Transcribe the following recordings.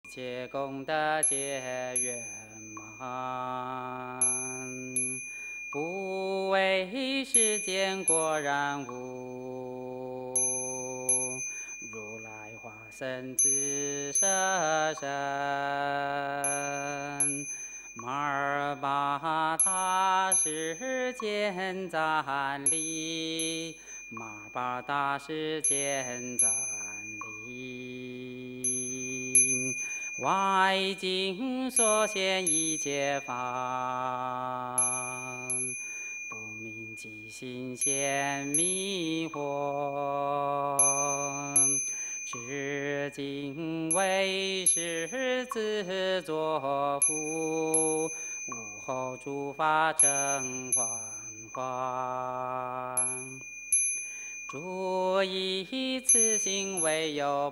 切功德皆圆满，不为世间果然无。如来化身自舍身，马尔巴大师见赞礼，马尔巴大师见赞礼。外境所现一切法，不明即心现迷惑。至今为师自作福，吾后诸法成幻化。诸以此行为有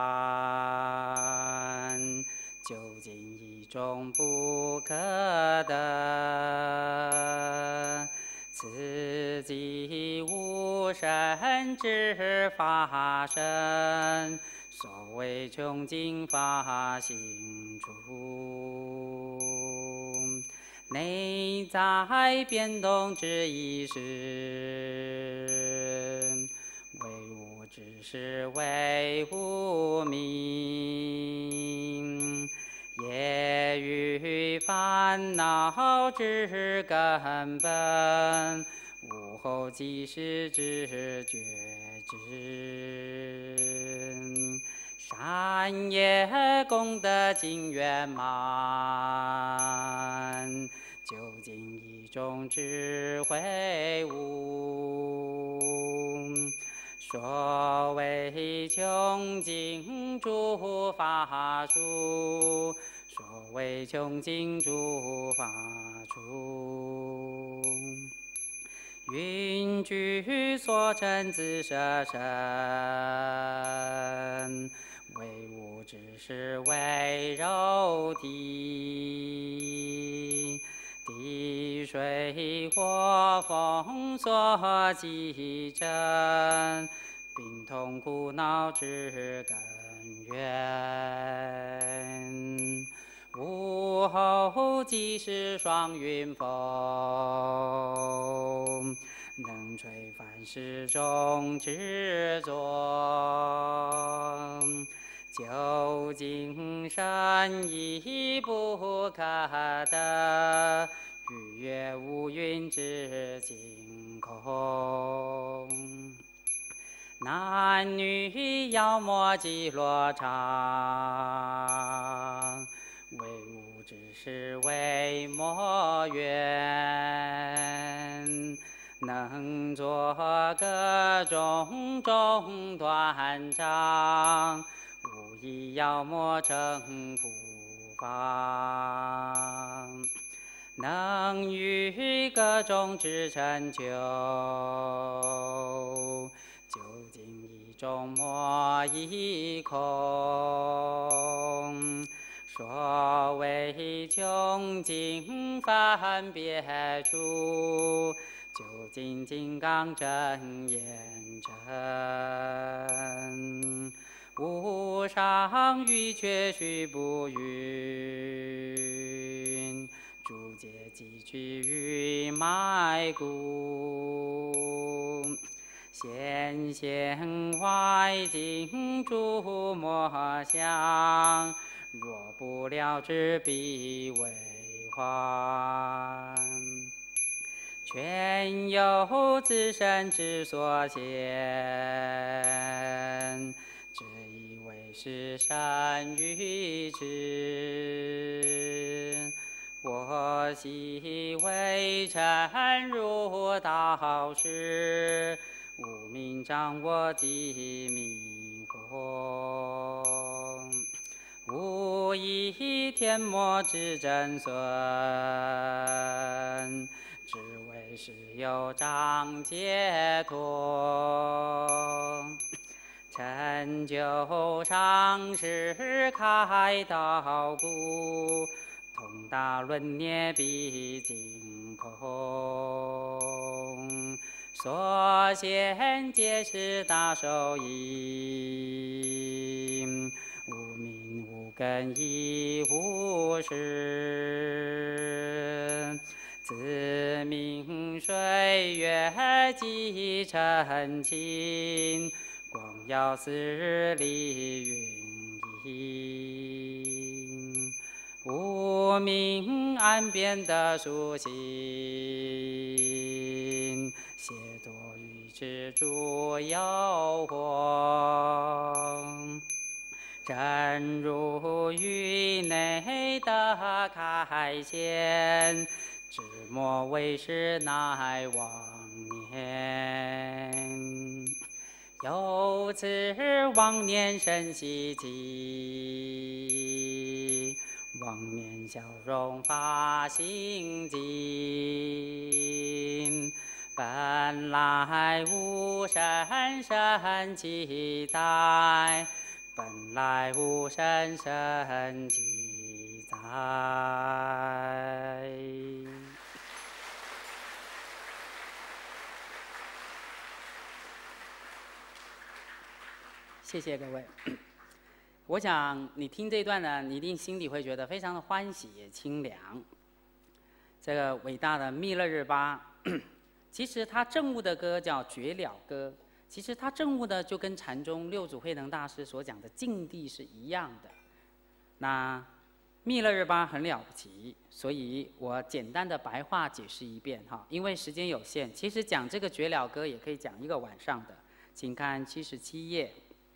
伴，究竟一种不可得。此即无生之法身，所谓穷尽法行处，内在变动之意识，为无知是为无明，业与烦恼之根本，无后即是之觉知。善业功德尽圆满，究竟一种智慧悟。所谓穷尽诸法处，所谓穷尽诸法处，云具所成自舍身，为物质是为肉体，地水火风所集成，病痛苦恼之根源。无后即是双云风，能吹凡世中之作。究竟深义不可得，逾越无云之境空。男女妖魔及罗刹，为物质是为魔缘，能作各种种断障，无以妖魔成苦法。能于各种之成就，究竟一种莫一空。所谓穷尽分别处，究竟金刚真言真。无上瑜却须不云，诸界即具于脉骨。显现外境诸魔相，若不了知必为幻。全由自身之所现，只以为是善愚痴。我昔为尘入道时，无明障我即迷惑，无以天魔之真损，只为是有障解脱。成就上师开道故，通达论涅必尽空。所现皆是大受益，无明无根根已无时。自明水月既澄清，光耀四里云影。无名岸边的书信，写作于蜘蛛妖火。正如云内的开线，只莫为时乃忘年。由此忘年生希冀，忘年笑容发心惊。本来无深深期待，本来无深深记载。谢谢各位。我想你听这段呢，你一定心里会觉得非常的欢喜也清凉。这个伟大的密勒日巴，其实他证悟的歌叫觉了歌。其实他证悟的就跟禅宗六祖慧能大师所讲的境地是一样的。那密勒日巴很了不起，所以我简单的白话解释一遍哈，因为时间有限，其实讲这个觉了歌也可以讲一个晚上的。请看77页。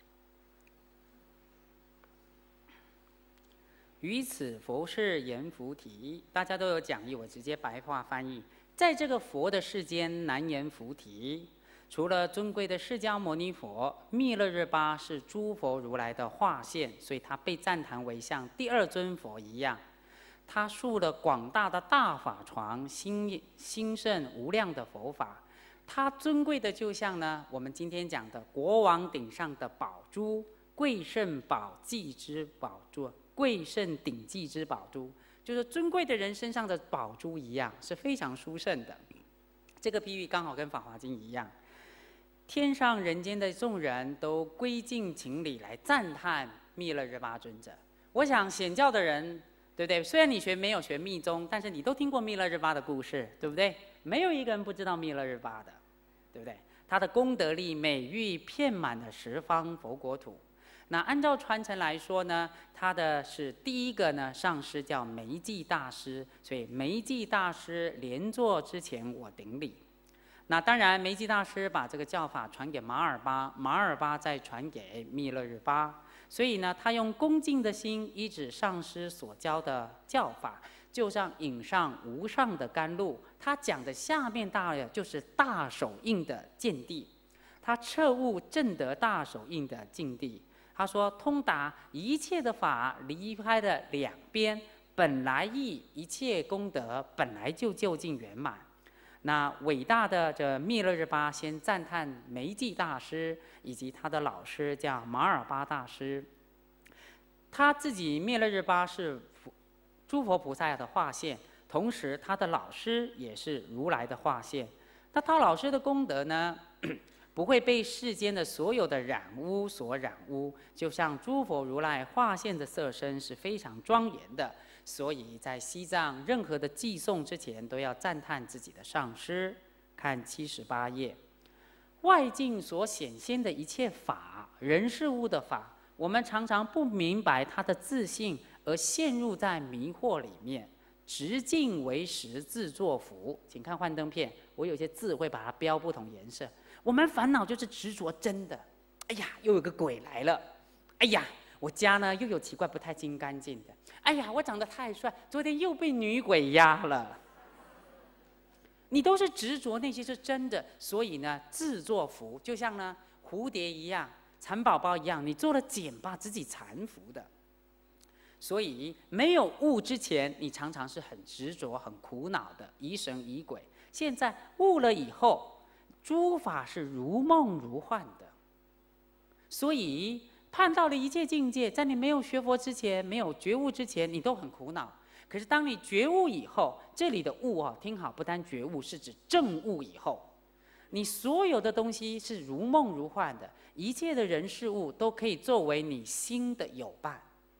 于此佛是言菩提，大家都有讲义，我直接白话翻译。在这个佛的世间难言菩提，除了尊贵的释迦牟尼佛，密勒日巴是诸佛如来的化现，所以他被赞叹为像第二尊佛一样。他述了广大的大法床，兴盛无量的佛法。他尊贵的就像呢，我们今天讲的国王顶上的宝珠，贵胜宝髻之宝珠。贵胜顶髻之宝珠，就是尊贵的人身上的宝珠一样，是非常殊胜的。这个比喻刚好跟《法华经》一样，天上人间的众人都归敬情礼来赞叹密勒日巴尊者。我想显教的人，对不对？虽然你没有学密宗，但是你都听过密勒日巴的故事，对不对？没有一个人不知道密勒日巴的，对不对？他的功德力美誉遍满了十方佛国土。那按照传承来说呢，他的是第一个呢上师叫梅济大师，所以梅济大师莲座之前我顶礼。那当然梅济大师把这个教法传给马尔巴，马尔巴再传给密勒日巴，所以呢他用恭敬的心依止上师所教的教法，就像引上无上的甘露。他讲的下面大约就是大手印的见地，他彻悟证得大手印的境地。他说：“通达一切的法，离开了两边，本来意一切功德，本来就究竟圆满。”那伟大的这密勒日巴先赞叹梅济大师以及他的老师叫马尔巴大师。他自己密勒日巴是诸佛菩萨的化现，同时他的老师也是如来的化现。那他老师的功德呢？不会被世间的所有的染污所染污，就像诸佛如来化现的色身是非常庄严的，所以在西藏任何的寄诵之前都要赞叹自己的上师。看78页，外境所显现的一切法，人事物的法，我们常常不明白它的自性，而陷入在迷惑里面。直径为实，自作福。请看幻灯片，我有些字会把它标不同颜色。我们烦恼就是执着真的，哎呀，又有个鬼来了，哎呀，我家呢又有奇怪不太清干净的，哎呀，我长得太帅，昨天又被女鬼压了。你都是执着那些是真的，所以呢自作福，就像呢蝴蝶一样，蚕宝宝一样，你做了茧把自己缠服的。所以没有悟之前，你常常是很执着、很苦恼的，疑神疑鬼。现在悟了以后，诸法是如梦如幻的。所以判到了一切境界，在你没有学佛之前，没有觉悟之前，你都很苦恼。可是当你觉悟以后，这里的悟啊，听好，不单觉悟，是指证悟以后，你所有的东西是如梦如幻的，一切的人事物都可以作为你心的友伴。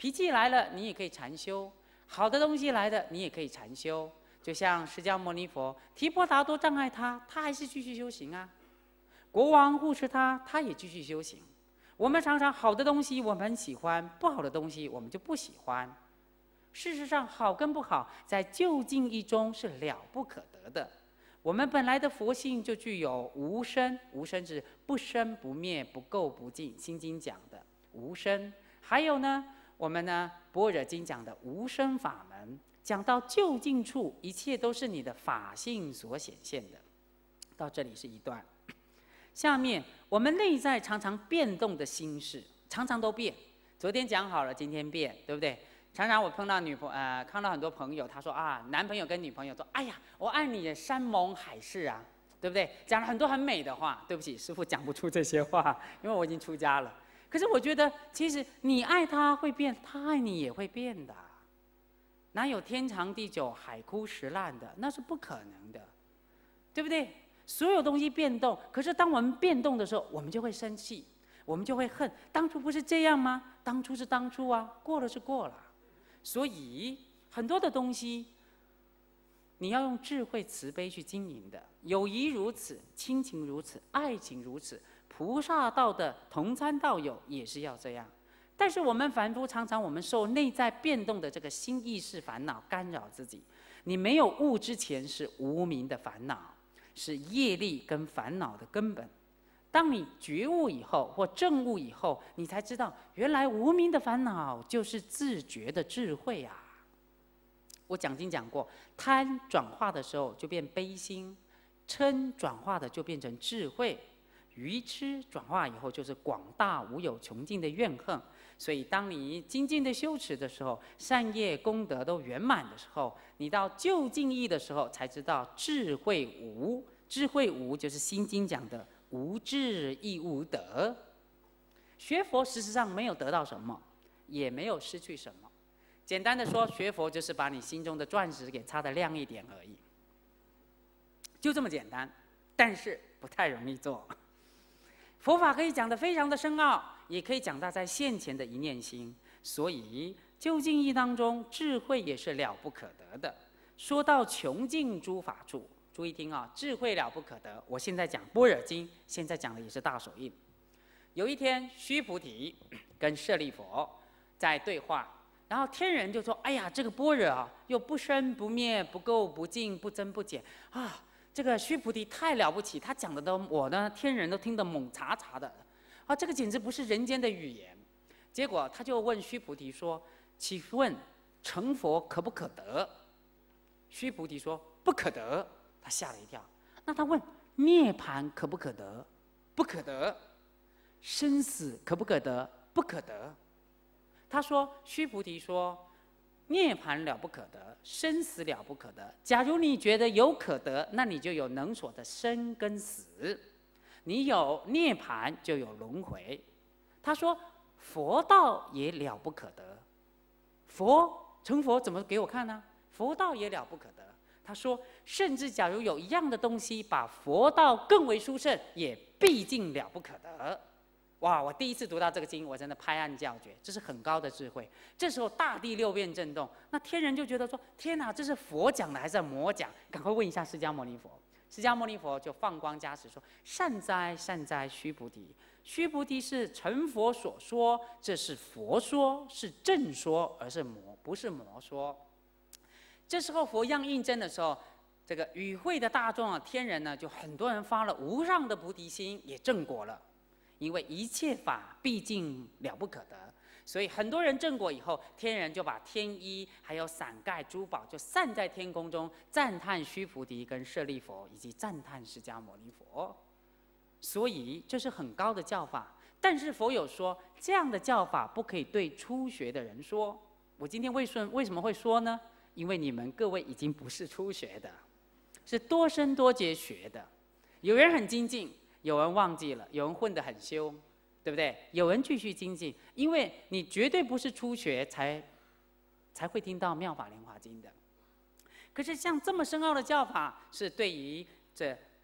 脾气来了，你也可以禅修；好的东西来了，你也可以禅修。就像释迦牟尼佛，提婆达多障碍他还是继续修行啊；国王护持他也继续修行。我们常常好的东西我们很喜欢，不好的东西我们就不喜欢。事实上，好跟不好，在究竟义中是了不可得的。我们本来的佛性就具有无生，无生是不生不灭、不垢不净，《心经》讲的无生。还有呢，我们呢《般若经》讲的无生法门，讲到究竟处，一切都是你的法性所显现的。到这里是一段。下面我们内在常常变动的心事，常常都变。昨天讲好了，今天变，对不对？常常我碰到看到很多朋友，他说啊，男朋友跟女朋友说，哎呀，我爱你山盟海誓啊，对不对？讲了很多很美的话。对不起，师父讲不出这些话，因为我已经出家了。可是我觉得，其实你爱他会变，他爱你也会变的。哪有天长地久、海枯石烂的？那是不可能的，对不对？所有东西变动，可是当我们变动的时候，我们就会生气，我们就会恨。当初不是这样吗？当初是当初啊，过了是过了。所以很多的东西，你要用智慧慈悲去经营的。友谊如此，亲情如此，爱情如此，菩萨道的同参道友也是要这样。但是我们凡夫常常我们受内在变动的这个心意识烦恼干扰自己。你没有悟之前是无明的烦恼，是业力跟烦恼的根本。当你觉悟以后或证悟以后，你才知道原来无明的烦恼就是自觉的智慧啊。我讲经讲过，贪转化的时候就变悲心，嗔转化的就变成智慧，愚痴转化以后就是广大无有穷尽的怨恨。所以当你精进的修持的时候，善业功德都圆满的时候，你到究竟义的时候才知道智慧无。智慧无就是心经讲的无智亦无得。学佛事实上没有得到什么，也没有失去什么。简单的说，学佛就是把你心中的钻石给擦得亮一点而已，就这么简单。但是不太容易做。佛法可以讲得非常的深奥，也可以讲到在现前的一念心。所以究竟义当中，智慧也是了不可得的。说到穷尽诸法处，注意听啊，智慧了不可得。我现在讲般若经，现在讲的也是大手印。有一天，须菩提跟舍利佛在对话，然后天人就说：“哎呀，这个般若啊，又不生不灭、不垢不净、不增不减啊，这个须菩提太了不起，他讲的都我呢，天人都听得懵查查的啊，这个简直不是人间的语言。”结果他就问须菩提说：“请问成佛可不可得？”须菩提说：“不可得。”他吓了一跳。那他问：“涅槃可不可得？”不可得。生死可不可得？不可得。他说：“须菩提说，涅槃了不可得，生死了不可得。假如你觉得有可得，那你就有能所的生跟死；你有涅槃，就有轮回。”他说：“佛道也了不可得。成佛怎么给我看呢？佛道也了不可得。”他说：“甚至假如有一样的东西，把佛道更为殊胜，也毕竟了不可得。”哇！我第一次读到这个经，我真的拍案叫绝，这是很高的智慧。这时候大地六变震动，那天人就觉得说：“天哪，这是佛讲的还是魔讲？”赶快问一下释迦牟尼佛。释迦牟尼佛就放光加持说：“善哉善哉，须菩提！须菩提是成佛所说，这是佛说，是正说，而是不是魔说。”这时候佛样应真的时候，这个与会的大众啊，天人呢，就很多人发了无上的菩提心，也正果了。因为一切法毕竟了不可得，所以很多人正果以后，天人就把天衣还有伞盖珠宝就散在天空中，赞叹须菩提跟舍利佛，以及赞叹释迦牟尼佛。所以这是很高的教法。但是佛有说，这样的教法不可以对初学的人说。我今天为什么会说呢？因为你们各位已经不是初学的，是多生多劫学的。有人很精进，有人忘记了，有人混得很凶，对不对？有人继续精进，因为你绝对不是初学才会听到《妙法莲华经》的。可是像这么深奥的教法，是对于这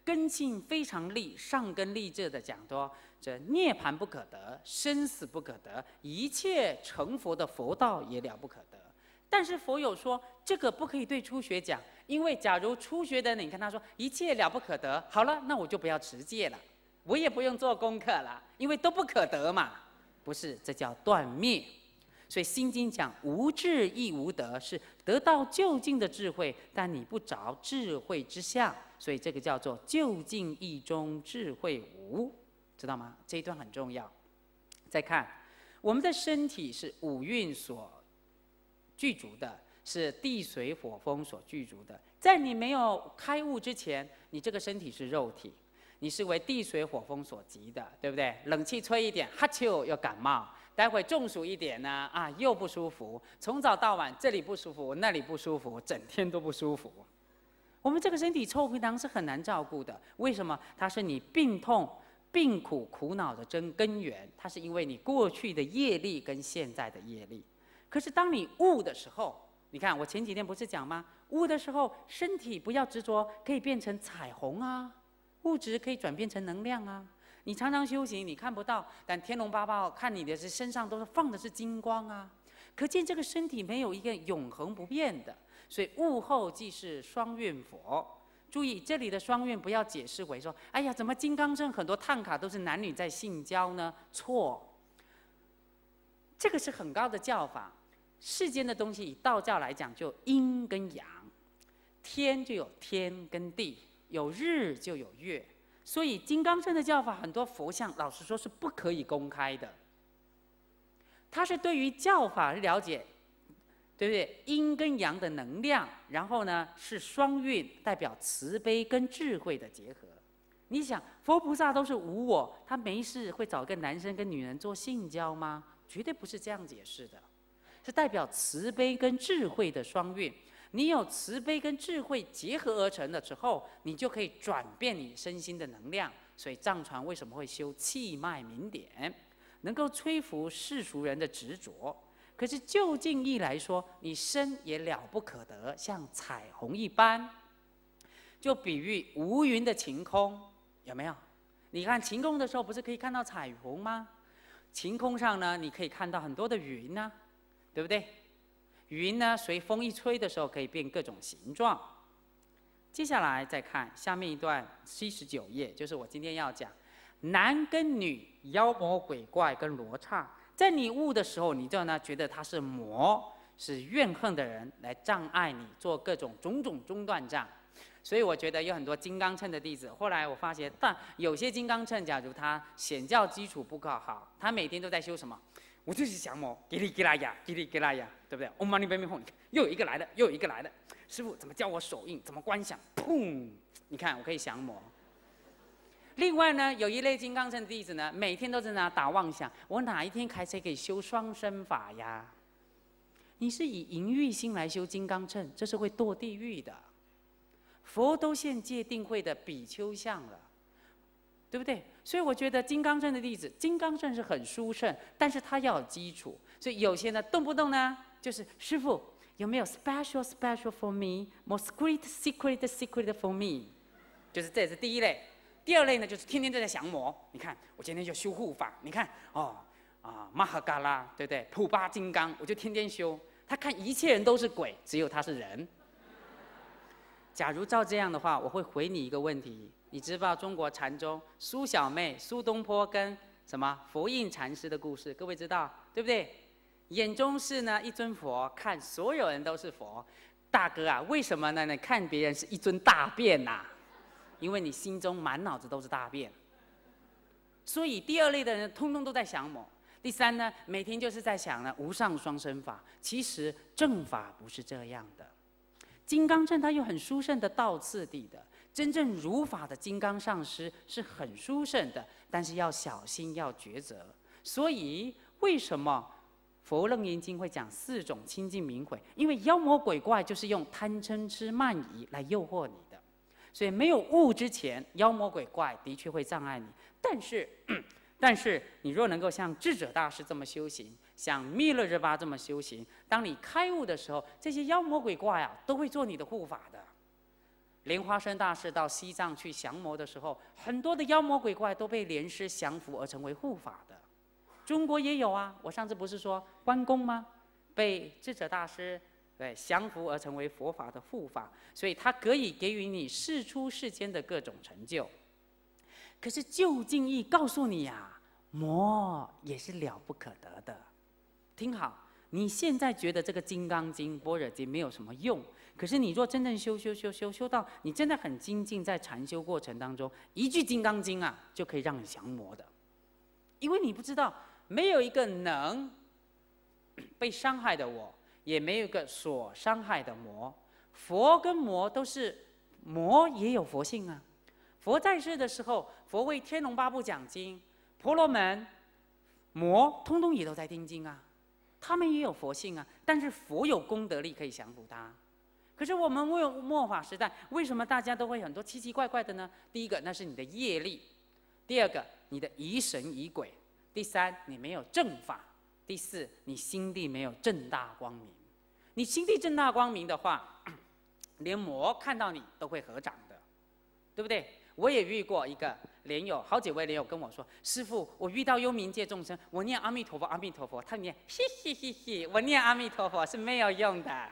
根性非常利、上根利智的讲说，这涅槃不可得，生死不可得，一切成佛的佛道也了不可得。但是佛有说，这个不可以对初学讲，因为假如初学的人，你跟他说一切了不可得，好了，那我就不要持戒了，我也不用做功课了，因为都不可得嘛。不是，这叫断灭。所以《心经》讲无智亦无得，是得到究竟的智慧，但你不着智慧之相，所以这个叫做究竟义中智慧无，知道吗？这一段很重要。再看，我们的身体是五蕴所具足的，是地水火风所具足的。在你没有开悟之前，你这个身体是肉体，你是为地水火风所及的，对不对？冷气吹一点，哈啾又感冒。待会中暑一点呢，又不舒服，从早到晚这里不舒服，那里不舒服，整天都不舒服。我们这个身体臭皮囊是很难照顾的，为什么？它是你病痛、病苦、苦恼的根源，它是因为你过去的业力跟现在的业力。可是当你悟的时候，你看我前几天不是讲吗？悟的时候，身体不要执着，可以变成彩虹啊，物质可以转变成能量啊。你常常修行，你看不到，但天龙八部看你的是身上都是放的是金光啊，可见这个身体没有一个永恒不变的。所以悟后即是双运佛。注意这里的双运不要解释为说，哎呀，怎么金刚乘很多探卡都是男女在性交呢？错，这个是很高的教法。世间的东西以道教来讲，就阴跟阳，天就有天跟地，有日就有月。所以金刚乘的教法很多佛像，老实说是不可以公开的。它是对于教法了解，对不对？阴跟阳的能量，然后呢是双运，代表慈悲跟智慧的结合。你想，佛菩萨都是无我，他没事会找个男生跟女人做性交吗？绝对不是这样解释的，是代表慈悲跟智慧的双运。你有慈悲跟智慧结合而成的时候，你就可以转变你身心的能量。所以藏传为什么会修气脉明点，能够摧伏世俗人的执着。可是就近义来说，你身也了不可得，像彩虹一般。就比喻无云的晴空，有没有？你看晴空的时候，不是可以看到彩虹吗？晴空上呢，你可以看到很多的云啊，对不对？云呢，随风一吹的时候，可以变各种形状。接下来再看下面一段79页，就是我今天要讲男跟女、妖魔鬼怪跟罗刹。在你悟的时候，你就呢觉得他是魔，是怨恨的人来障碍你，做各种种种中断障。所以我觉得有很多金刚乘的弟子，后来我发现，但有些金刚乘，假如他显教基础不够好，他每天都在修什么？我就是降魔，叽里叽啦呀，叽里叽啦呀，对不对？嗡嘛呢叭咪吽，你看又有一个来了，又有一个来了。师父怎么教我手印？怎么观想？砰！你看我可以降魔。另外呢，有一类金刚乘弟子呢，每天都在那打妄想，我哪一天开始可以修双生法呀？你是以淫欲心来修金刚乘，这是会堕地狱的。佛都现戒定慧的比丘相了。对不对？所以我觉得金刚乘的弟子，金刚乘是很殊胜，但是他要有基础。所以有些呢，动不动呢，就是师父有没有 special for me，more secret for me， 就是这也是第一类。第二类呢，就是天天都在降魔。你看我今天就修护法，你看玛哈嘎拉，对不对？普巴金刚，我就天天修。他看一切人都是鬼，只有他是人。假如照这样的话，我会回你一个问题。你知道中国禅宗苏小妹、苏东坡跟什么佛印禅师的故事？各位知道对不对？眼中是呢一尊佛，看所有人都是佛。大哥啊，为什么呢？你看别人是一尊大便呐、因为你心中满脑子都是大便。所以第二类的人，通通都在想魔。第三呢，每天就是在想呢无上双生法。其实正法不是这样的。金刚乘它有很殊胜的道次第的。真正如法的金刚上师是很殊胜的，但是要小心，要抉择。所以为什么佛楞严经会讲4种清净明慧？因为妖魔鬼怪就是用贪嗔痴慢疑来诱惑你的，所以没有悟之前，妖魔鬼怪的确会障碍你。但是你若能够像智者大师这么修行，像密勒日巴这么修行，当你开悟的时候，这些妖魔鬼怪啊都会做你的护法的。 莲花生大师到西藏去降魔的时候，很多的妖魔鬼怪都被莲师降服而成为护法的。中国也有啊，我上次不是说关公吗？被智者大师降服而成为佛法的护法，所以他可以给予你世出世间的各种成就。可是究竟义告诉你呀，魔也是了不可得的。听好，你现在觉得这个《金刚经》《般若经》没有什么用，可是你若真正修到你真的很精进，在禅修过程当中，一句《金刚经》啊，就可以让你降魔的。因为你不知道，没有一个能被伤害的我，也没有一个所伤害的魔。佛跟魔都是，魔也有佛性啊。佛在世的时候，佛为天龙八部讲经，婆罗门、魔通通也都在听经啊。他们也有佛性啊，但是佛有功德力可以降服他。可是我们末法时代，为什么大家都会很多奇奇怪怪的呢？第一个，那是你的业力；第二个，你的疑神疑鬼；第三，你没有正法；第四，你心地没有正大光明。你心地正大光明的话，连魔看到你都会合掌的，对不对？我也遇过一个莲友，好几位莲友跟我说：“师父，我遇到幽冥界众生，我念阿弥陀佛，阿弥陀佛，他念嘻嘻嘻嘻，我念阿弥陀佛是没有用的。”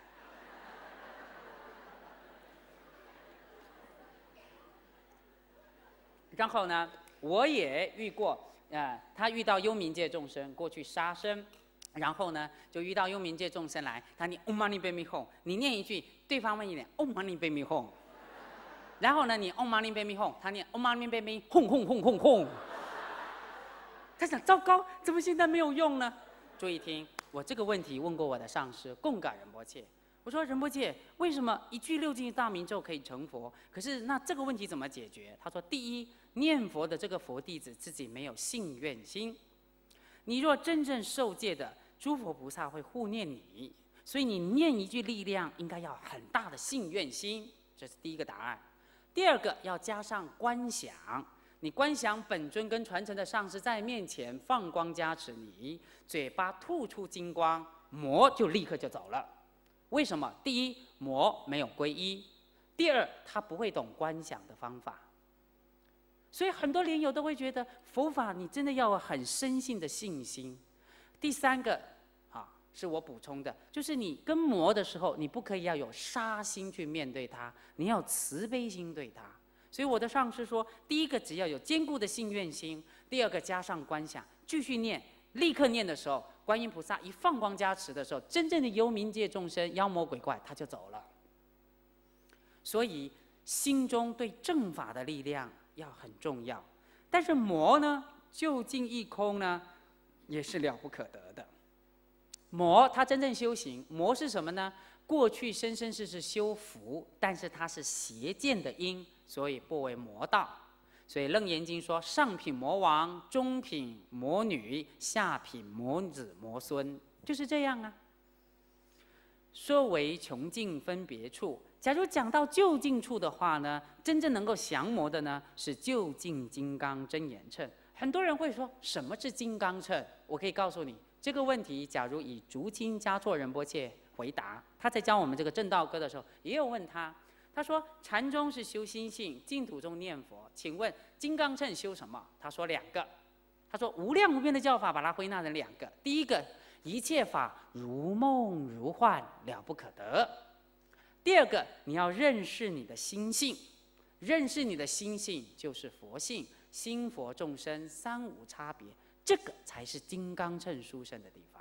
然后呢，我也遇过，他遇到幽冥界众生过去杀生，然后呢，就遇到幽冥界众生来，他念 Om Mani Padme Hum， 你念一句，对方问一点 Om Mani Padme Hum。然后呢，你 Om Mani Padme Hum， 他念 Om Mani Padme Hum。他想，糟糕，怎么现在没有用呢？注意听，我这个问题问过我的上师贡嘎仁波切。我说仁波切，为什么一句六字大明咒可以成佛？可是那这个问题怎么解决？他说，第一，念佛的这个佛弟子自己没有信愿心。你若真正受戒的，诸佛菩萨会护念你，所以你念一句力量应该要很大的信愿心，这是第一个答案。第二个要加上观想，你观想本尊跟传承的上师在面前放光加持你，嘴巴吐出金光，魔就立刻就走了。为什么？第一，魔没有皈依；第二，他不会懂观想的方法。所以很多莲友都会觉得佛法你真的要有很深信的信心。第三个，是我补充的，就是你跟魔的时候，你不可以要有杀心去面对他，你要有慈悲心对他。所以我的上师说，第一个只要有坚固的信愿心，第二个加上观想，继续念，立刻念的时候，观音菩萨一放光加持的时候，真正的幽冥界众生、妖魔鬼怪他就走了。所以心中对正法的力量要很重要，但是魔呢，究竟一空呢，也是了不可得的。魔他真正修行，魔是什么呢？过去生生世世修福，但是它是邪见的因，所以不为魔道。所以《楞严经》说：上品魔王，中品魔女，下品魔子魔孙，就是这样啊。说为穷尽分别处，假如讲到究竟处的话呢，真正能够降魔的呢，是究竟金刚真言称。很多人会说，什么是金刚称？我可以告诉你。这个问题，假如以竹金嘉措仁波切回答，他在教我们这个正道歌的时候，也有问他。他说：禅宗是修心性，净土中念佛。请问金刚乘修什么？他说2个。他说无量无边的教法，把它归纳成2个。第一个，一切法如梦如幻，了不可得。第二个，你要认识你的心性，认识你的心性就是佛性，心佛众生三无差别。这个才是金刚乘殊胜的地方。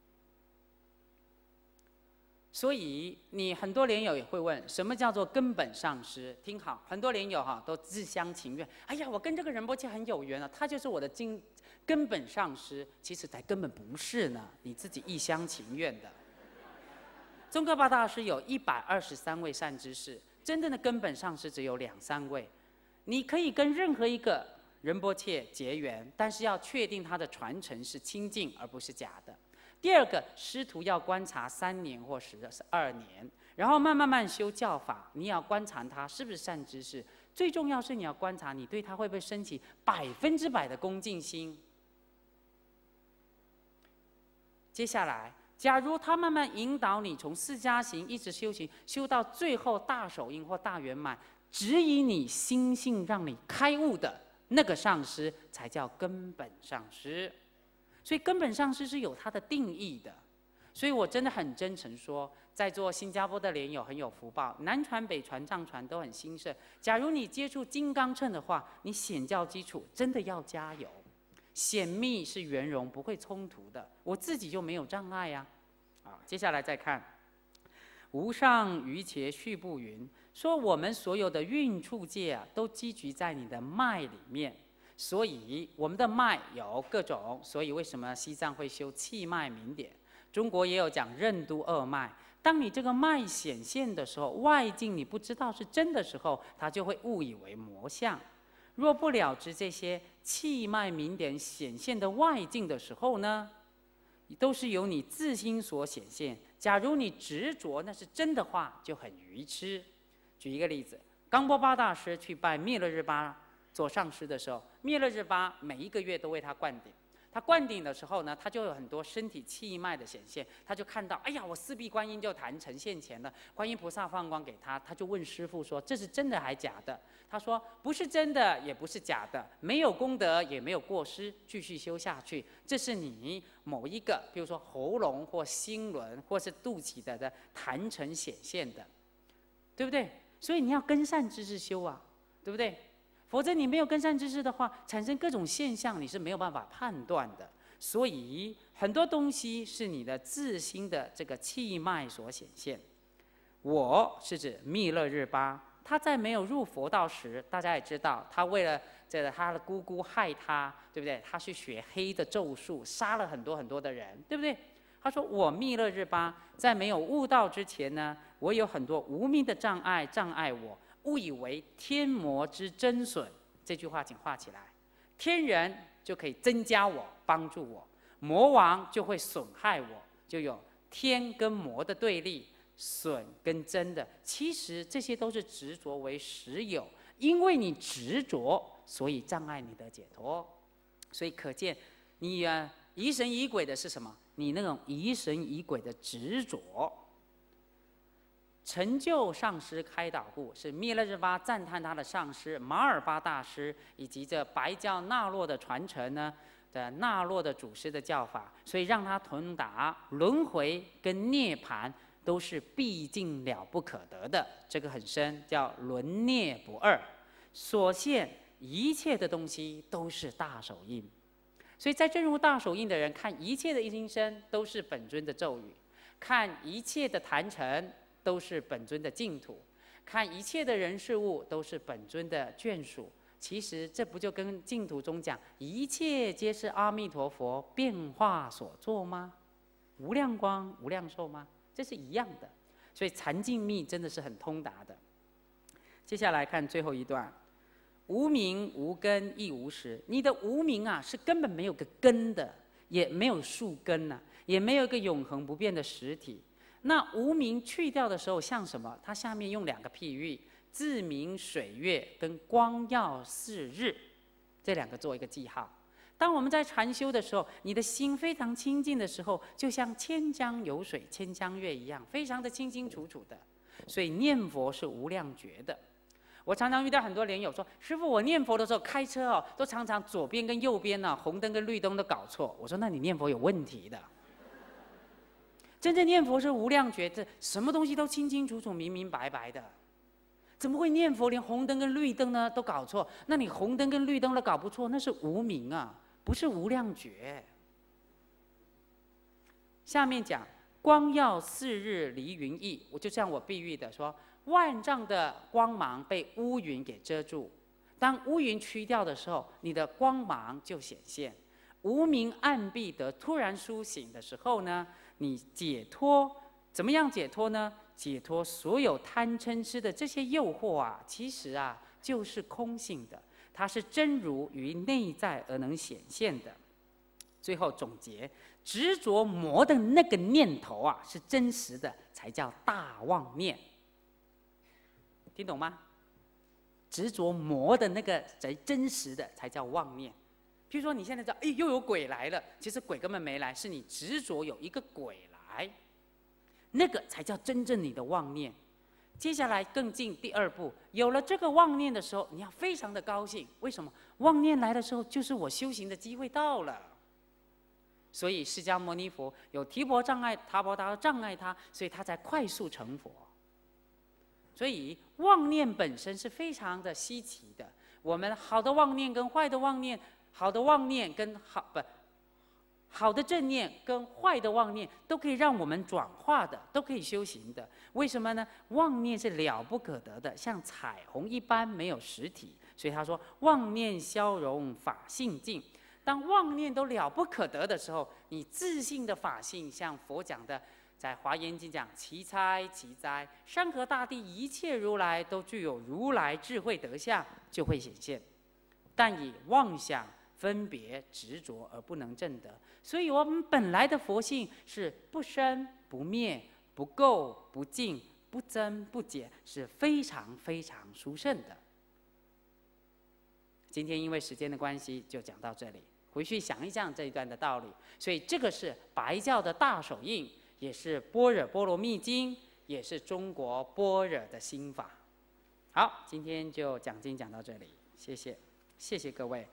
所以你很多莲友也会问，什么叫做根本上师？听好，很多莲友都自相情愿。哎呀，我跟这个仁波切很有缘啊，他就是我的根本上师。其实才根本不是呢，你自己一厢情愿的。宗喀巴大师有123位善知识，真正的根本上师只有2、3位。你可以跟任何一个仁波切结缘，但是要确定他的传承是清净而不是假的。第二个，师徒要观察3年或12年，然后慢慢修教法。你也要观察他是不是善知识，最重要是你要观察你对他会不会升起100%的恭敬心。接下来假如他慢慢引导你从四加行一直修行，修到最后大手印或大圆满，指引你心性让你开悟的那个上师，才叫根本上师。所以根本上师是有它的定义的。所以我真的很真诚说，在座新加坡的莲友很有福报，南传北传藏传都很兴盛。假如你接触金刚乘的话，你显教基础真的要加油。显密是圆融，不会冲突的。我自己就没有障碍呀。接下来再看，无上瑜伽续部云说，我们所有的运处界啊，都积聚在你的脉里面。所以我们的脉有各种，所以为什么西藏会修气脉明点？中国也有讲任督二脉。当你这个脉显现的时候，外境你不知道是真的时候，它就会误以为魔相。若不了知这些气脉明点显现的外境的时候呢，都是由你自心所显现。假如你执着那是真的话，就很愚痴。举一个例子，冈波巴大师去拜密勒日巴做上师的时候，密勒日巴每一个月都为他灌顶。他灌顶的时候呢，他就有很多身体气脉的显现，他就看到，哎呀，我四臂观音就坛呈现前了，观音菩萨放光给他，他就问师父说：“这是真的还假的？”他说：“不是真的，也不是假的，没有功德，也没有过失，继续修下去。这是你某一个，比如说喉咙或心轮或是肚脐的坛呈显现的，对不对？所以你要根善知识修啊，对不对？否则你没有根善知识的话，产生各种现象，你是没有办法判断的。所以很多东西是你的自心的这个气脉所显现。我是指密勒日巴，他在没有入佛道时，大家也知道，他为了这个他的姑姑害他，对不对？他去学黑的咒术，杀了很多很多的人，对不对？他说：“我密勒日巴在没有悟道之前呢，我有很多无名的障碍，障碍我。”误以为天魔之增损，这句话请画起来。天人就可以增加我，帮助我；魔王就会损害我，就有天跟魔的对立，损跟增的。其实这些都是执着为实有，因为你执着，所以障碍你的解脱。所以可见，你疑神疑鬼的是什么？你那种疑神疑鬼的执着。成就上师开导故，是密勒日巴赞叹他的上师马尔巴大师以及这白教那洛的传承呢的那洛的祖师的教法，所以让他通达轮回跟涅槃都是毕竟了不可得的。这个很深，叫轮涅不二。所现一切的东西都是大手印，所以在正入大手印的人，看一切的音声都是本尊的咒语，看一切的坛城都是本尊的净土，看一切的人事物都是本尊的眷属。其实这不就跟净土中讲一切皆是阿弥陀佛变化所作吗？无量光无量寿吗？这是一样的。所以禅净密真的是很通达的。接下来看最后一段，无名无根亦无实。你的无名啊，是根本没有个根的，也没有树根啊，也没有一个永恒不变的实体。那无名去掉的时候像什么？它下面用两个譬喻，自明水月跟光耀四日，这两个做一个记号。当我们在禅修的时候，你的心非常清净的时候，就像千江有水千江月一样，非常的清清楚楚的。所以念佛是无量觉的。我常常遇到很多莲友说：“师父，我念佛的时候开车哦，都常常左边跟右边呢，红灯跟绿灯都搞错。”我说：“那你念佛有问题的。”真正念佛是无量觉，这什么东西都清清楚楚、明明白白的，怎么会念佛连红灯跟绿灯呢都搞错？那你红灯跟绿灯都搞不错，那是无明啊，不是无量觉。下面讲光耀四日离云翳，我就像我比喻的说，万丈的光芒被乌云给遮住，当乌云去掉的时候，你的光芒就显现。无明暗蔽得突然苏醒的时候呢，你解脱，怎么样解脱呢？解脱所有贪嗔痴的这些诱惑啊，其实啊就是空性的，它是真如于内在而能显现的。最后总结，执着魔的那个念头啊，是真实的，才叫大妄念。听懂吗？执着魔的那个才真实的，才叫妄念。譬如说你现在知道，哎，又有鬼来了，其实鬼根本没来，是你执着有一个鬼来，那个才叫真正你的妄念。接下来更进第二步，有了这个妄念的时候，你要非常的高兴。为什么？妄念来的时候，就是我修行的机会到了。所以释迦牟尼佛有提婆障碍、达障碍他，所以他才快速成佛。所以妄念本身是非常的稀奇的。我们好的妄念跟坏的妄念，好的妄念跟好的正念跟坏的妄念都可以让我们转化的，都可以修行的。为什么呢？妄念是了不可得的，像彩虹一般没有实体。所以他说妄念消融，法性净。当妄念都了不可得的时候，你自信的法性，像佛讲的，在《华严经》讲奇哉奇哉，山河大地一切如来都具有如来智慧德相，就会显现。但以妄想分别执着而不能证得。所以我们本来的佛性是不生不灭、不垢不净、不增不减，是非常非常殊胜的。今天因为时间的关系，就讲到这里。回去想一想这一段的道理。所以这个是白教的大手印，也是般若波罗蜜经，也是中国般若的心法。好，今天就讲经讲到这里，谢谢，谢谢各位。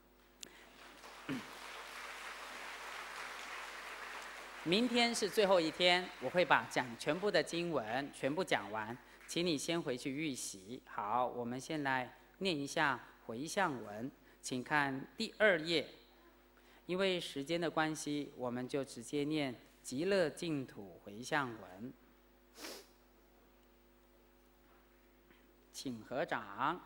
明天是最后一天，我会把讲全部的经文全部讲完，请你先回去预习。好，我们先来念一下回向文，请看第2页。因为时间的关系，我们就直接念极乐净土回向文。请合掌。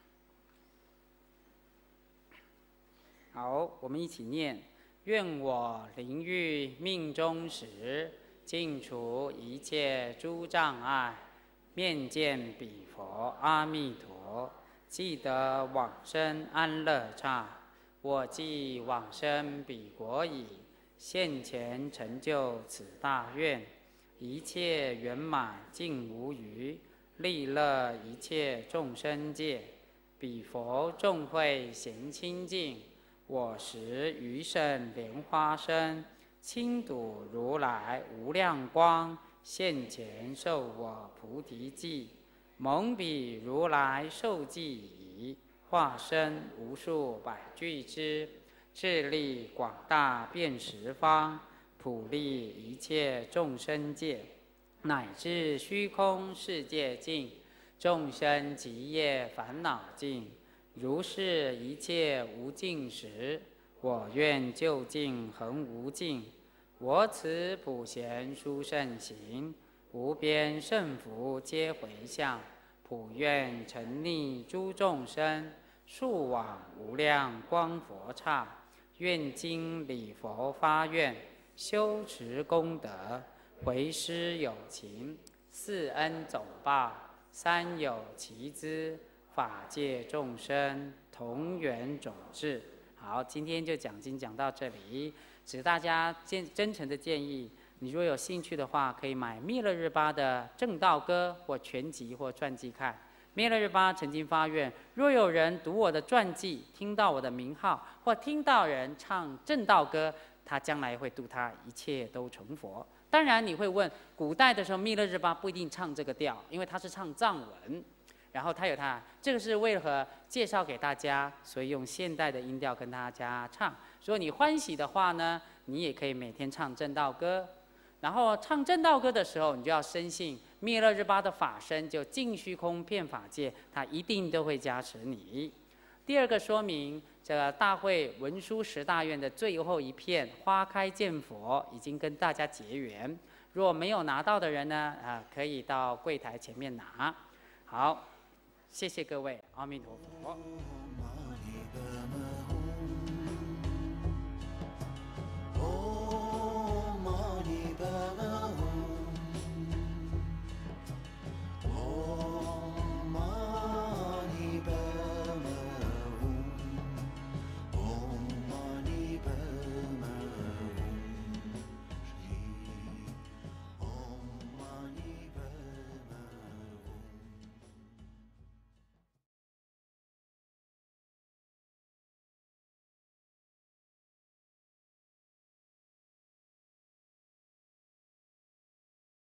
好，我们一起念。愿我灵欲命终时，尽除一切诸障碍，面见彼佛阿弥陀，即得往生安乐刹。我既往生彼国矣，现前成就此大愿，一切圆满尽无余，利乐一切众生界。彼佛众会咸清净，我时余生莲花身，亲睹如来无量光，现前受我菩提记。蒙彼如来受记已，化身无数百俱胝，智力广大遍十方，普利一切众生界，乃至虚空世界尽，众生极业烦恼尽。如是一切无尽时，我愿究竟恒无尽。我此普贤殊胜行，无边胜福皆回向，普愿沉溺诸众生，速往无量光佛刹。愿今礼佛发愿，修持功德，回施有情，四恩总报，三有其资，法界众生同源种智。好，今天就讲经讲到这里，只是大家真诚的建议，你如果有兴趣的话，可以买密勒日巴的正道歌或全集或传记看。密勒日巴曾经发愿，若有人读我的传记，听到我的名号，或听到人唱正道歌，他将来会度他一切都成佛。当然你会问，古代的时候密勒日巴不一定唱这个调，因为他是唱藏文，然后他有他这个是为了介绍给大家，所以用现代的音调跟大家唱。如果你欢喜的话呢，你也可以每天唱正道歌。然后唱正道歌的时候，你就要深信密勒日巴的法身就尽虚空遍法界，他一定都会加持你。第二个说明，这个大会文殊10大愿的最后一片花开见佛已经跟大家结缘，如果没有拿到的人呢，可以到柜台前面拿。好，谢谢各位，阿弥陀佛。